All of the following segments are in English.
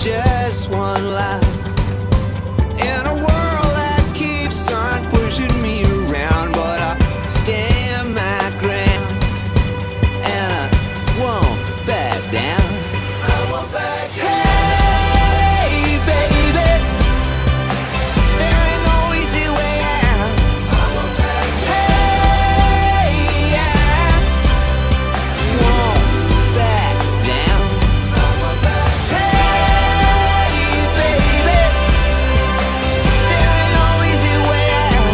just one life in a world that keeps on pushing me around, but I stand my ground and I won't back down. I won't back down. Hey, baby, there ain't no easy way out. I won't back down. Hey, I won't back down. I won't back down. Hey, baby, there ain't no easy way out.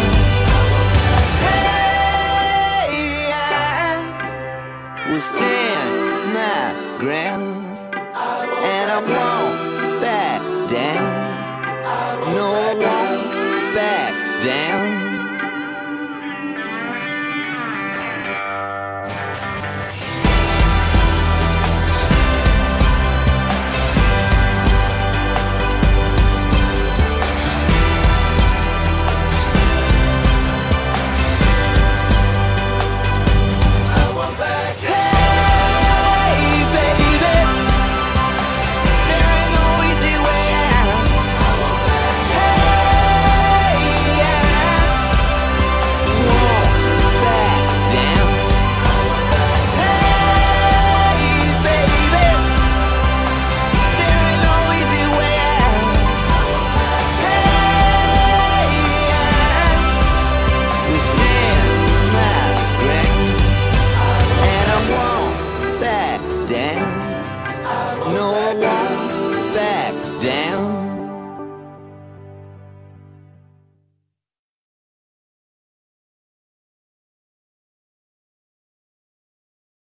Hey, I will stand my ground and I won't back down. No, I won't back down. Hey, baby, there ain't no easy way out. Hey, I won't back down. Hey, baby, there ain't no easy way out. Hey, I will stand my ground and I won't back down. No, I won't back down.